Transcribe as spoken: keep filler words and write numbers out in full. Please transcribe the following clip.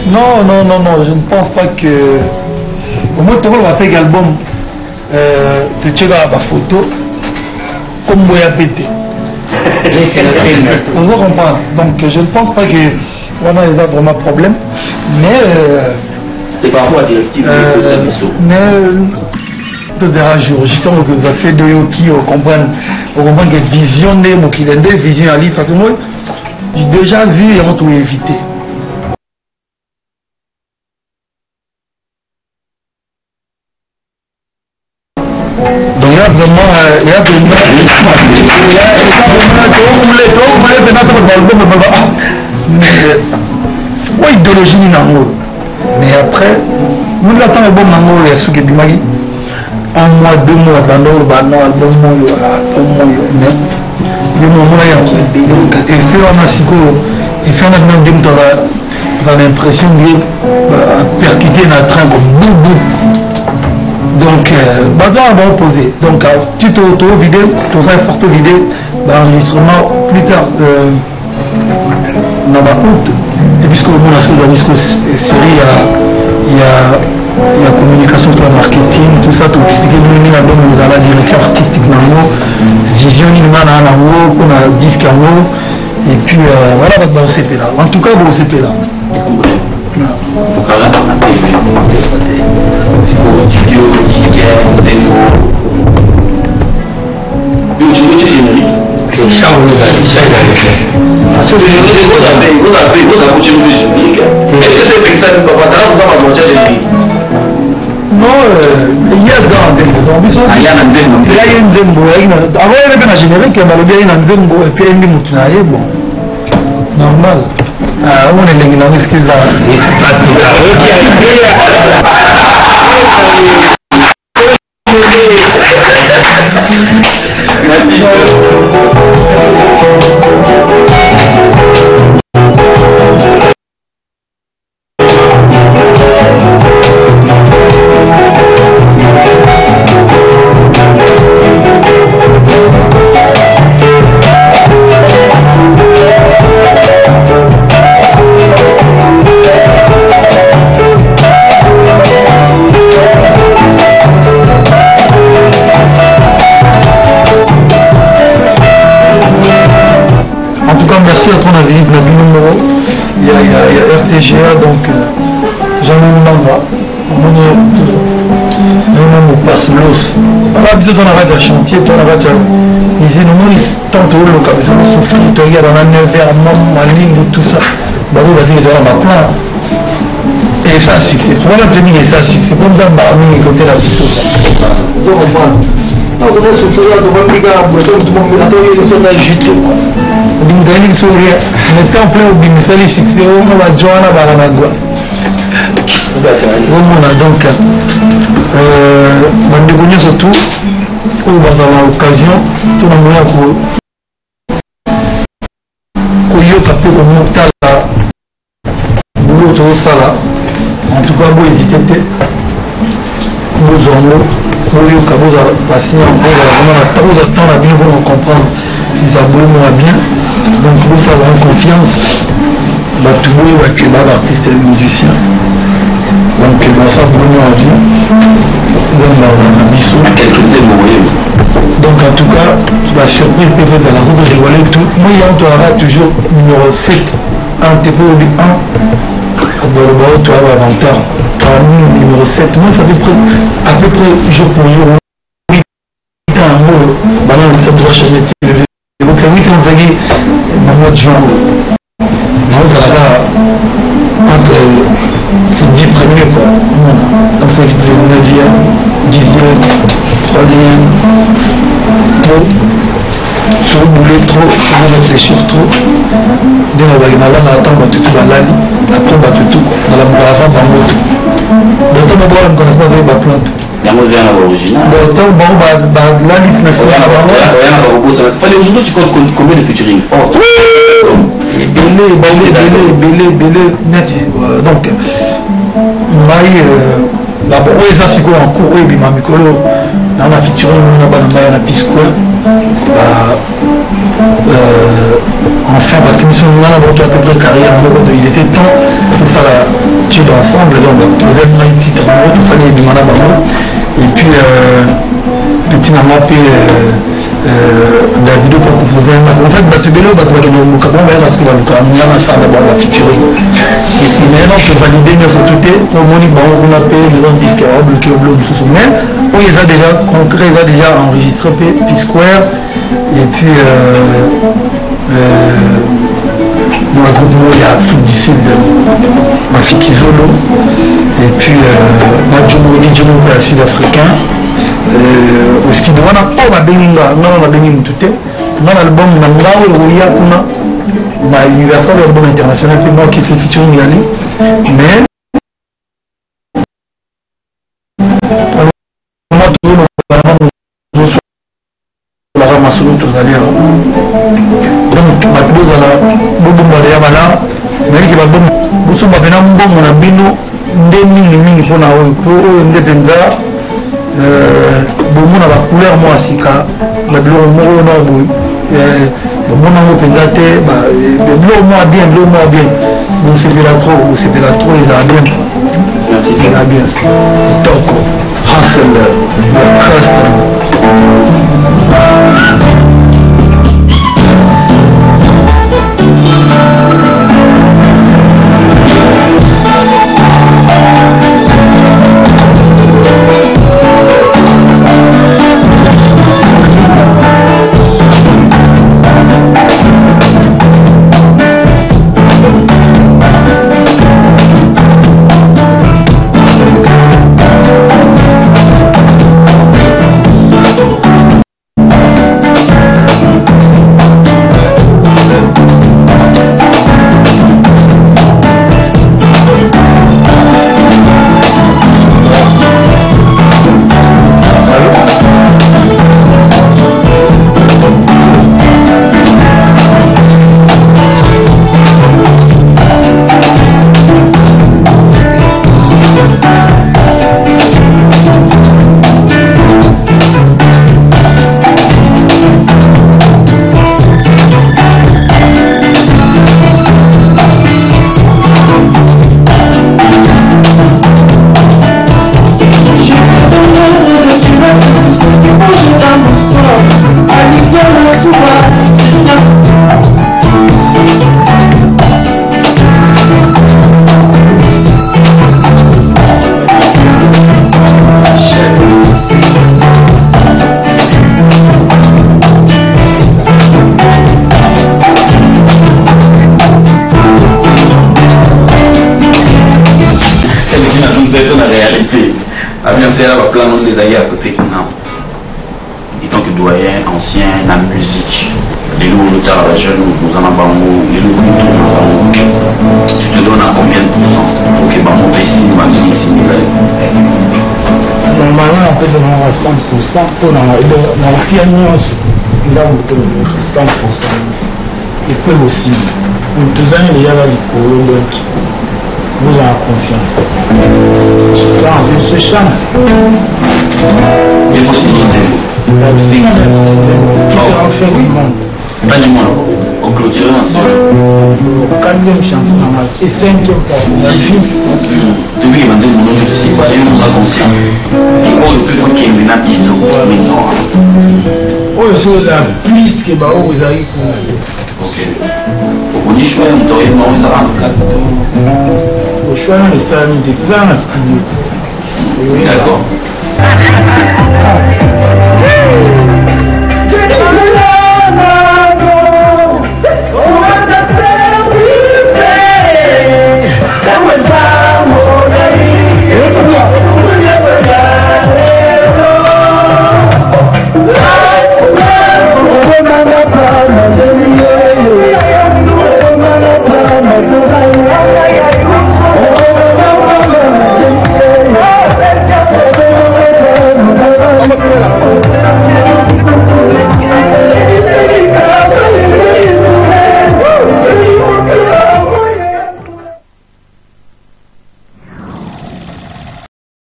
Non, non, non, non, je ne pense pas que... Au moins, tu vas faire l'album, tu tu as la photo, comme moi à péter. On va comprendre. Donc, je ne pense pas que on a vraiment problème, mais... C'est parfois directif de la mission. Mais... de dérange, justement, que vous avez fait de Yoki, on comprend, on comprend que vision de mon client, vision à l'île, ça fait moi, j'ai déjà vu et on doit éviter. Donc là, vraiment, il y a vraiment, il y a vraiment, mais, quoi, idéologie ni n'amour. Mais après, nous attendons le bon amour, il y a ce qui est du mari. Un mois, deux mois, dans l'eau, bah non, album mois, un mois, mais le moment là, donc, et fait on a sico, et fait on a même dit dans l'impression de percuter dans train comme boum. Donc, bah ça on va opposer. Donc, tu te retrouves vidéo, tu as une photo vidéo, bah enregistrement plus tard, dans ma août, et puisque le monde a ce que dans la série, il y a la communication, le marketing, tout ça, tout ce qui est dans la direction artistique, vision, on a disque et puis voilà, on s'est là. En tout cas, on s'est là. Non, il y a dans des il y a un démo. Il y a une démo. Avant, il y avait un générique, mais il y a une démo et puis il y a une démo. Bon, normal. Ah, on est les gens qui sont là. Il y a R T G A, donc j'en ai une number. On passe l'os. Voilà, on a fait un chantier, on a fait un. Ils disent, nous, tant que le cas, ils ont souffert, ils regardent, on a neuf vers ma ligne, tout ça. Bah, vous allez dire, on a plein. Et ça, c'est succès. Pour la tenue, ça, c'est succès. Comme dans le côté de la situation. Donc, on va. Non, on va souffrir, on va me dire, on va tout le monde, on va tout le monde agiter. Bingani Surya, mais quand on plaît au Bingani succès, on va Johanna Baranagua. On a donc, on a dégoûté surtout, on va dans l'occasion, tout le monde a pour. Koyo Pape au Moutala, Boulot Sala, en tout cas, vous hésitez, vous en avez, Koyo Kaboza, patient, on a temps à bien vous comprendre, ils abonnent bien. Donc vous savez en confiance, bah, tout le monde est là, l'artiste et le musicien. Donc bah, ça vraiment à Dieu. Donc bah, on a mis sur quelques démos. Donc en tout cas, la surprise peut être dans la route de rigoler tout. Moi il y a un toujours numéro sept, un T P O un, dans le bas tu as l'inventaire. Parmi numéro sept, moi ça fait près, à peu près jour pour jour. Oui, c'est un mot, bah non, ça doit changer. Donc oui, quand vous allez dans notre genre, nous avons entre les dix premiers, quoi. Comme ça, je disais neuvième, dixième, troisième, trop, sur le boulet, trop, on réfléchir trop. Dès qu'on va y aller, on attend que tout va l'année, après on va tout, dans la bourrava, dans l'autre. Donc on va voir, on ne connaît pas avec ma plante. La musique originale. Donc, bon, bah, la liste nationale. Fallait aujourd'hui, tu comptes combien de featuring? Belé, belé, belé, belé, belé, net. Donc, maï, la bourre, ça c'est quoi en cours, et puis ma micro, dans la featuring, on a pas de maï, on a pisco. enfin parce que nous sommes là pour toute la carrière, il était temps de faire la tube ensemble, donc vous êtes un petit amoureux, tout ça, il est demandé à maman. Et puis, petit maman, puis la vidéo pour composer un match. En fait, bah, c'est bien, parce que nous avons parce que nous avons fait d'abord la feature. Et maintenant, je valide notre société, pour monique, on a payé les gens disques à bloquer au blog, sous même. Oui, il a déjà concret, il a déjà enregistré P-Square. Et puis, dans le groupe, il y a tout du sud, ma fille Kizolo. Et puis, ma Djumoni Djumoni, la sud-africain. Au ski de wana oh ma beninga non ma beninga tout est mon album na ngawe uya kuna na universal album international c'est moi qui fais featuring yani mais moi tout le monde la ramassons tous aller donc ma pose la bobo maria bala mais qui va bon busu ba bena mbongo na bino ndemi ni mingi pona o ko ndetenza bomona ba couleur mo asika ba bleu mo na boy bomona mo pengate ba bleu mo bien bleu mo bien donc c'est de la trop c'est de la trop il a bien il a bien donc hustle à côté en tant que doyen, ancien, la musique, les loups, le tard, la jeune, nous en avons les loups, tu te donnes à combien de pourcents pour que Bamou paye ici, Mani, ici, normalement, on peut donner cent pour cent pour la fiagnose, là où on peut cent pour cent. Et puis aussi, pour deux ans, il y a là les cours, vous avez confiance. Là, on se chante. Les possibilités. La musique, c'est un fait du monde. Pas du monde. On clôture ensemble. Quatrième chanson, c'est cinquième fois. Depuis qu'il m'a dit mon nom, je suis pas conscient. Et on peut voir qu'il y a une habitude. Mais non. Oh, c'est la plus que bah, vous avez pour. Ok. On dit, je vais me donner mon nom dans le cadre. Je suis allé dans les salles de classe. D'accord. That was